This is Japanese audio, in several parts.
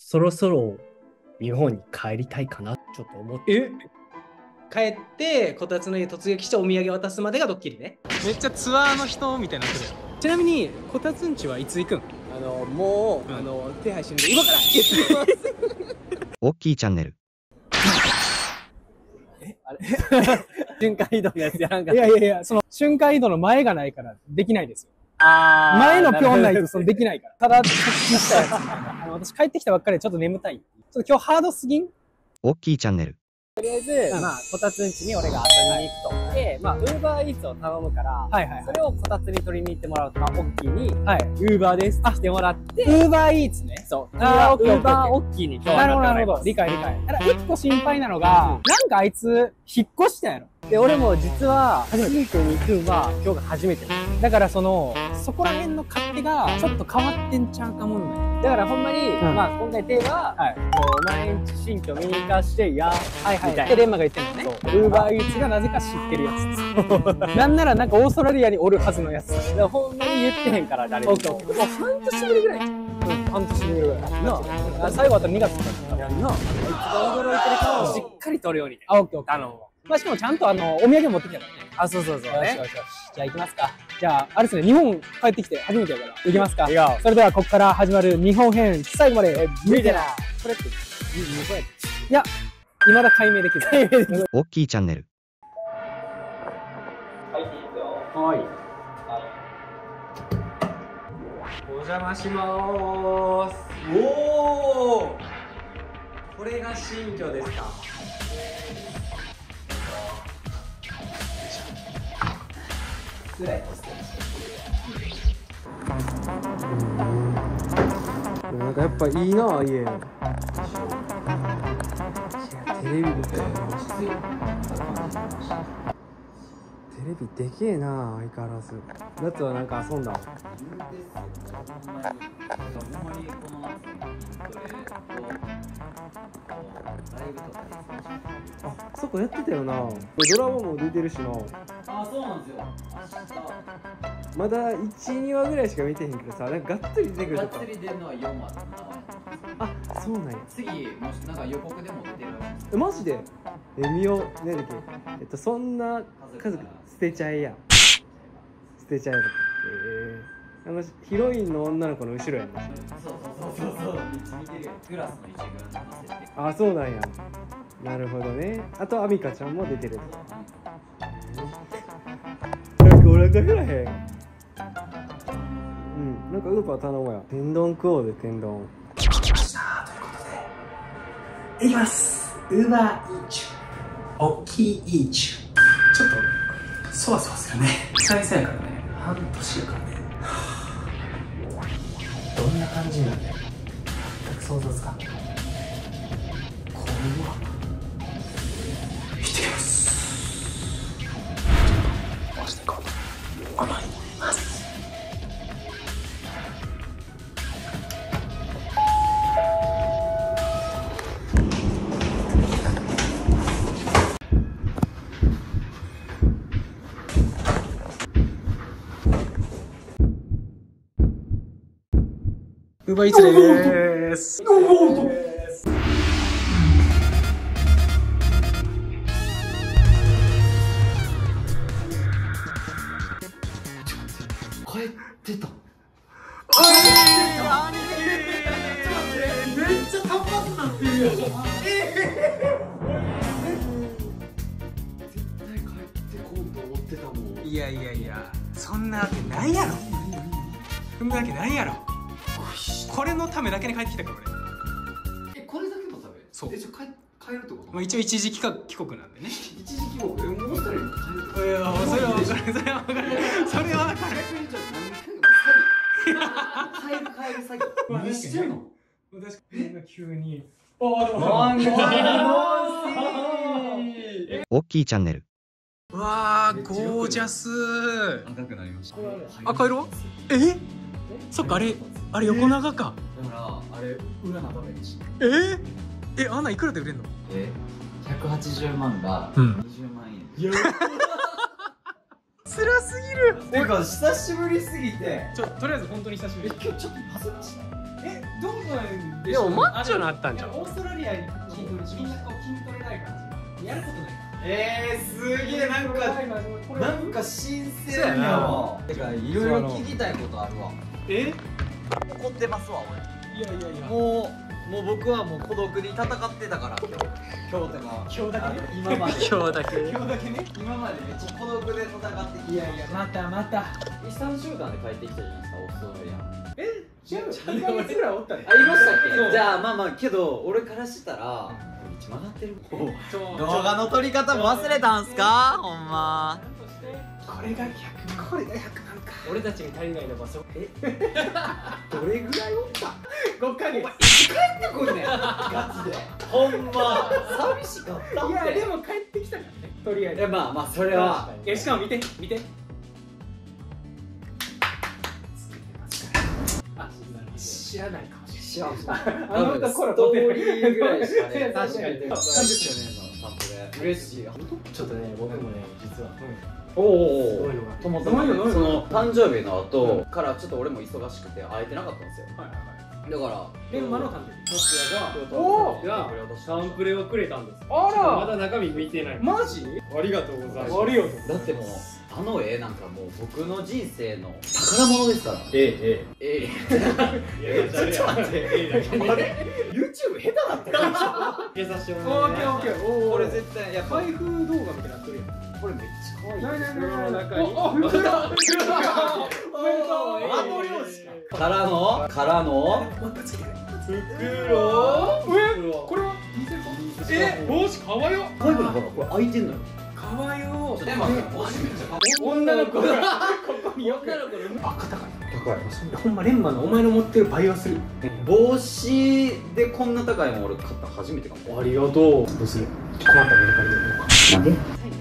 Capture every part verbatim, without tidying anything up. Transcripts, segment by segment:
そろそろ日本に帰りたいかな、ちょっと思って。 え帰ってこたつの家突撃してお土産渡すまでがドッキリね。めっちゃツアーの人みたいになってるよ。ちなみにこたつんちはいつ行くん？ あのもう、うん、あの手配してるんで今から行ってきます。 オッキーチャンネル。 えあれ瞬間移動のやつやらんかった。 いやいやいや、その瞬間移動の前がないからできないですよ。 あ前のピョンないとそのできないから。ただ復帰したやつ。あの私帰ってきたばっかりでちょっと眠たい。ちょっと今日ハードすぎん？ オッキーチャンネル。 とりあえず、うん、まあ、こたつんちに俺が遊びに行くと。で、まあ、ウーバーイーツを頼むから、はいはいはい、それをこたつに取りに行ってもらうと、まあ、オッキーに、はい、ウーバーですって来てもらって、 ウーバーイーツね。 そう。あー、ウーバーオッキーに今日はなるほど、なるほど。理解理解。ただ、一個心配なのが、なんかあいつ、引っ越したやろ。 で、俺も実は、新居に行くんは、今日が初めて。 だから、その、そこら辺の勝手が、ちょっと変わってんちゃうかもんね。 だからほんまに、 うん、 まあ今回テーマは、はい、もうお前んち新居見に行かしてやはいはいってレンマが言ってんのね。ウーバーイーツがなぜか知ってるやつ。なんならなんかオーストラリアにおるはずのやつ。 だからほんまに言ってへんから誰にも。もう半年ぶりぐらい。うん、 半年ぶりぐらい。なあ、最後あったらにがつとかやんな。あいつが驚いてる顔をしっかり撮るようにね。 あ、オッケーオッケー。あの、まあ、しかもちゃんとあの、お土産持ってきたからね。 あ、そうそうそう。 よしよしよし。じゃあ行きますか。じゃあ、あれですね、日本帰ってきて初めてやから。行きますか。それでは、ここから始まる日本編、最後まで見てな。これって、日本やいや、未だ解明できる。解明できる。 オッキーチャンネル。 入っていいですよ。はい。お邪魔しまーす。おお。これが新居ですか。ぐらいです。 なんかやっぱいいな家。テレビみたいな。テレビでけえな相変わらず。夏はなんか遊んだ。あ、そこやってたよな。ドラマも出てるしな。 あ、そうなんですよ。 まだいち、にわぐらいしか見てへんけどさ、なんかがっつり出てくるとか。 がっつり出るのはよんわとななわ。 あ、そうなんや。 次、もしなんか予告でも出てるらしいです。 え、マジで？え、見よう。ねだっけ。えっと、そんな家族捨てちゃえや。捨てちゃえとか。えー、あのヒロインの女の子の後ろやんな。 そうそうそうそうそう。見てるよ。クラスの一軍の設定。 あ、そうなんや。なるほどね。あとアミカちゃんも出てる。なんかお腹減らへん。うん、なんかウーパー頼もうや。天丼食おうで、天丼。 来ましたということでいきます。ウーバーイーチュー、おっきいイーチュー。ちょっとそわそわするね。久々やからね。半年やからね。どんな感じなんだよ。全く想像つかん。こうは行ってきます。押していこうと思います。 ウーバーイーツでーす。 帰ってた。めっちゃ単発なってるやん。絶対帰ってこんと思ってたもん。 いやいやいや、そんなわけないやろ。そんなわけないやろ。これのためだけに帰ってきたから俺。え、これだけのため？ そう。 え、じゃあ帰帰るってこと？ まあ一応一時帰国なんでね。 一時帰国。え、もう一人帰る。 いや、それは分かる。それは分かる。それは分かる。 帰る帰る詐欺。何してんの？ 私が急に。 オッキーチャンネル。 わー、ゴージャス。 赤くなりました。 赤色？え？そっか、あれ、あれ横長か。 だから、あれ裏長めにし。 えー？え、あんないくらで売れんの？ え、百八十万が二十万円。 辛すぎる。 てか久しぶりすぎて。 ちょ、とりあえず本当に久しぶり。 え、今日ちょっと恥ずかしい。え、 どうなんででしょう。 もマッチョなったんじゃん。 オーストラリアにみんなこう筋トレない感じ。やることない。 えー、すげえなんかなんか新鮮やわ。てかいろいろ聞きたいことあるわ。 え？ 怒ってますわいやいやいや。 俺。もうもう僕はもう孤独に戦ってたから今日今日とか今日だけね。 今まで今日だけ。 今日だけね。 今までめっちゃ孤独で戦ってきて。 いやいやまたまた。 に、さんしゅうかんで帰ってきたじゃないですか、オーストラリア。 え？違う。にかげつぐらいおったね。 ありましたっそうけ？じゃあまあまあけど俺からしたら道曲がってる。 そう動画の撮り方も忘れたんすかほんま。 これがひゃく、これがひゃくなんか。 俺たちに足りないの場所。え？ どれぐらいおったごかげつ。 ってこいねガチでほんま寂しかったっいやて。 でも帰ってきたからね。とりあえず。 えまあまあそれはえしかも見て見て。あ、知らないかもしれない。 知らんす。 あの歌コラストーリーぐらいしかね。 確かに。 さんじゅっしゅうねんの散歩で嬉しい。 ちょっとね、僕もね、実は。 おおすごいのが。 ともとどういうのもその誕生日の後からちょっと俺も忙しくて会えてなかったんですよ。 はいはいはい。 だからレンマの誕生日。 がおーがサンプレをくれたんです。 あらまだ中身見てない。 マジ？ ありがとうございます。 ありがとう。 だってもうあの絵なんかもう僕の人生の宝物ですから。 ええ、 えええ。いや、ちょっと待って。ええ、 あれ YouTube 下手だったよ入れさせてもオらう。 ッケーオッケー。おお。 これ絶対やっぱ開封動画みたいになってるやん。 これめっちゃ可愛い。 ないないないない。 中におお。おめでとう。おめでとう。 あの量しかからのからの袋。 え、これは見せるか？え、帽子かわよ。 可愛くないほらこれ開いてんのよ。 かわよ。 でも女の子がここによく。 女の子のあ、高い。 高い。 ほんまレンマのお前の持ってる倍はする。 帽子でこんな高いもん俺買ったの初めてかも。 ありがとう。どうする？困ったメルカリで売ろうか。 なんで？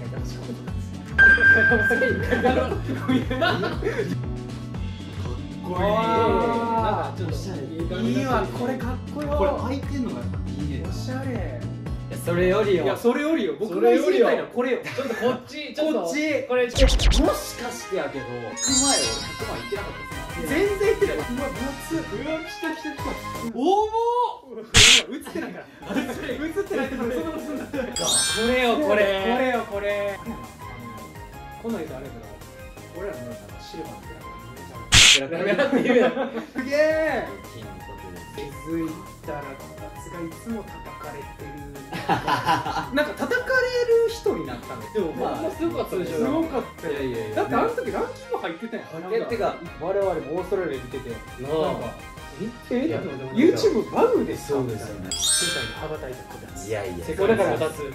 これなんかちょっといいわこれかっこいいわ。 これ開いてんのがやっぱいいね。 おしゃれ。 それよりいやよ。 それよりよ。僕そがれよりよ知りたいのはこれよ。 ちょっとこっち、ちょっとこっち。 これ、 もしかしてやけど、行く前俺ひゃくまんいってなかったですか？ 全然言ってない。うわ、分厚い。うわ、来た来た来た。重っ。映ってないから。映ってないってことそんなことすんだ。これよ、ここれ。 れよ、これ。この人あれだけど、俺らのシルバーってペラペラって言うやん。 すげえ。 金の気づいたらこたつがいつも叩かれてる。なんか叩かれる人になったの。でもまあすごかったでしょ。すごかったよ。 いやいやいや。 だってあの時ランキング入ってたやん。 えてか我々もオーストラリア見てて、なんかえいやえ YouTube バグですか？ そうですよね。 世界に羽ばたいたこたつ。 いやいや。 世界だからこたつ。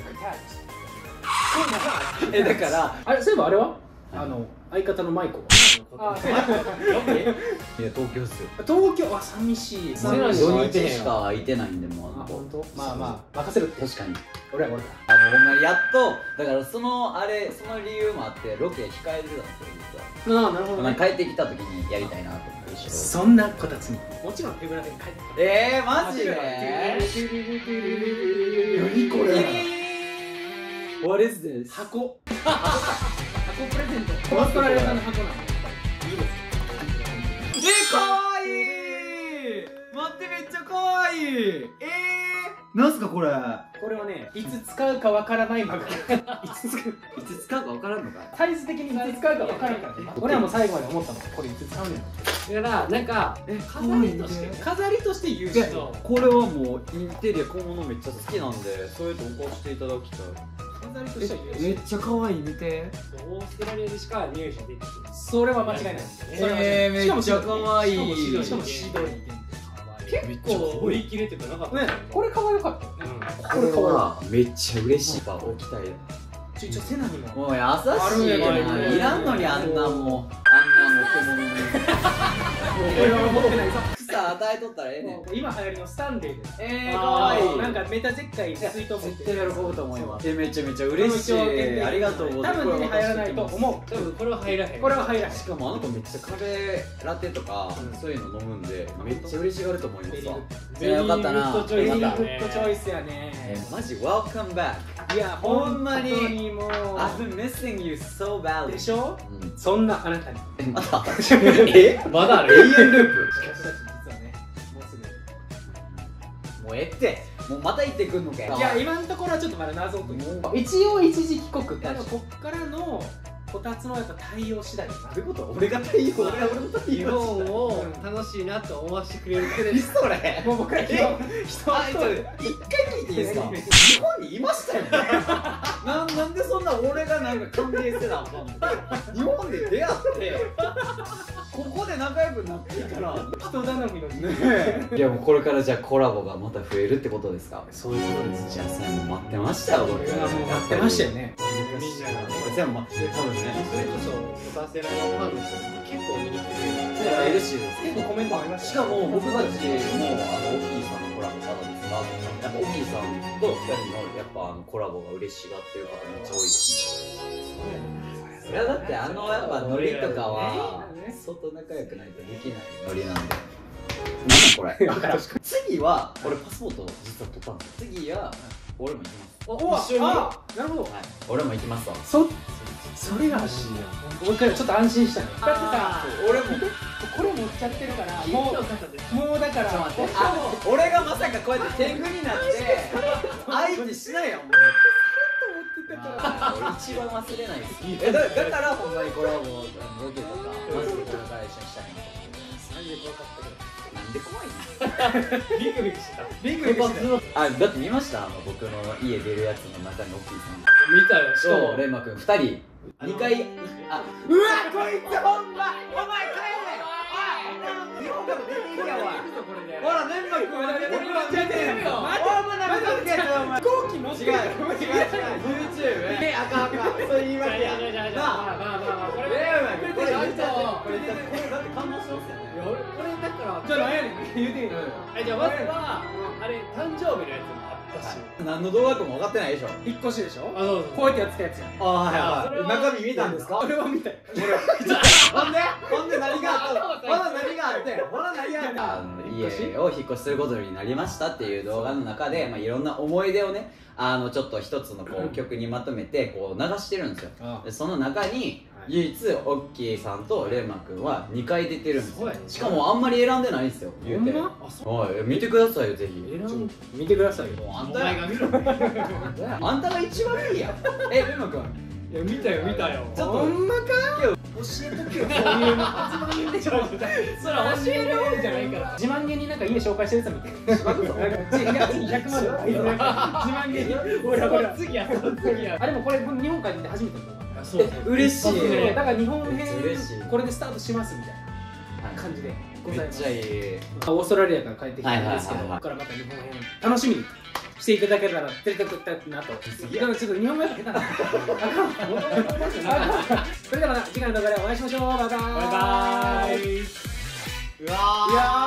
えだからあれそういえばあれはあの相方のマイコ。あいや東京っすよ。 東京あ寂しい。 そうなん土空いてへん日しか空いてないんでもうああと本当。まあまあ任せるって。 確かに。 俺は俺だ。 あのほんまやっとだからそのあれその理由もあってロケ控えてたんですよ実は。 ああなるほどね。 まあ帰ってきた時にやりたいなと思って一緒。 そんなこたつにもちろん手ぶらで帰ってきた。 えーマジで？ 何これ。 What is this？ 箱。箱プレゼント。オーストラリア産の箱なの。いいです。 え、かわいい。待ってめっちゃかわいい。えー、なんすかこれ。 これはね、いつ使うかわからないマグ。いつ使う。 いつ使うか分からんのか。 サイズ的にいつ使うかわからないからね。俺はもう最後まで思ったの。これいつ使うねん。 だから、なんか、 え、 飾りとして。 飾りとして優いや秀。 これはもうインテリア小物めっちゃ好きなんでそういうとお貸していただきたい。 飾りとしては優秀。 めっちゃかわいい見て。 オーストラリアでしか入手できない。 それは間違いない。それは間違いないえー、めっちゃかわいい。 しかもシドニー限定。 結構売り切れてかなかったね、これ可愛かったよね。 これはめっちゃ嬉しい。やっぱ置きたい。 ちょ、ちょ、セナにも。 もう優しいな。いらんのにあんなもうあんなも小物に。 俺は持ってないぞ。 草与えとったらええねん。 今流行りのスタンレーで。 えー、かわいい。 なんかメタゼッカイ水筒持って絶対喜ぶと思います。え、めちゃめちゃ嬉しい。ありがとうございます。 多分手に入らないと思う。 多分これは入らへん。 これは入らない。 しかもあの子めっちゃカフェラテとかそういうの飲むんでめっちゃ嬉しがると思いますわ。 ベリーグッドチョイスベリーだねグッドチョイスやえね。 マジ Welcome back。 いや、 ほんまに本当にもう。 I've been missing you so badly。 でしょ？ うん。 そんなあなたに。 えまだえまだある。 永遠ループ。 私たち実はね、もうすぐもうええってもうまた行ってくんのかよ。 いや今のところはちょっとまだ謎という一応一時帰国ってある。こっからのこたつのやっぱ対応次第だな。 どういうこと？俺が対応、俺が俺の対日応本を楽しいなと思わせてくれるくらいそれもう僕ら人人あ、ちょっと一回聞いていいですか？日本にいましたよね。ななんでそんな俺がなんか歓迎せなあかんの？日本で出会ってここで仲良くなってから人頼みのねえ。いやもうこれからじゃあコラボがまた増えるってことですか？ そういうことです。 じゃあそれも待ってましたよ僕。 いやもう待ってましたよね。 みんながね、 これ全部待って多分ね。 それこそ、おさせらのファンの人も結構見に来てくれる。 いや嬉しいです。 結構コメントありました。 しかも僕たちもあのオッキーさんのコラボからですか？やっぱオッキーさんとふたりのやっぱあのコラボが嬉しがってる方めっちゃ多いですね。いやだってあのやっぱノリとかは相当仲良くないとできないノリなんで。なんだこれ。次は俺パスポート実は取ったんですよ。次は俺も行きます。 お一緒に。なるほど。 はい。俺も行きますわ。 そそれが欲しいよ。俺からちょっと安心したね。だってさ、 俺もこれ持っちゃってるからもうもうだから。 ちょっと待って。あ、俺がまさかこうやって天狗になって相手しないよ。俺一番忘れないです。えだだからほんまにコラボロケとかマジでこれから一緒にしたいんですよ。マジで怖かったけど。なんで怖いの？ ビクビクしたビクビクしたあ、だって見ました？あの僕の家出るやつの中にオッキーさん見たよ、しかも。 とレンマくんふたりにかい、あ、うわこいつほんまお前帰れよ。おい日本から出ていけよおい。ほらレンマくんは出てるよ。出てるよ。またまたまたお前。 飛行機乗ってる。 違う違う違う YouTube。え、あかんあかん。そういう言い訳や。なあ。 まあまあまあ、これ、 これこれ、ちゃんと、 これだって感動してますよね。 俺、これだから、 じゃあ何やねん言うてみる。 え、じゃあまずは、あれ、誕生日のやつもあったし。 何の動画かも分かってないでしょ。 引っ越しでしょ。 あ、そうそう。 こうやってやってたやつや。 ああ、はいそれははい。中身見たんですか？ 俺は見たよ。 ほんでほんで何があったほら何があってほら何があった家を引っ越しすることになりましたっていう動画の中で、まあ、いろんな思い出をねあのちょっと一つのこう曲にまとめてこう流してるんですよ。でその中に唯一オッキーさんとレンマくんはにかい出てるんですよ。しかもあんまり選んでないんですよ言うて。 ほんま？ はい、見てくださいよぜひ。 見てくださいよ。 もうあんおた前が見ろ。 あんたが一番いいやん。え、レンマくんいや、見たよ、見たよ。 ちょっとほんまか？ 教えとけよそういうの。 それ教える方じゃないから。 自慢げになんか家紹介してるやつ見て。なんか次ひゃくまんとか自慢げに。ほらほら。 次や、次や。 あでもこれ日本帰ってきて初めてだと思う。 そう嬉しい。 だから日本編嬉しいこれでスタートしますみたいな感じでございます。 めっちゃいい。 オーストラリアから帰ってきたんですけど、ここからまた日本編楽しみにしていただけたら連れてくったなと。いやちょっと日本語やって下手な。それではまた次回の動画でお会いしましょう。バイバイ。 バイバーイ。 うわー。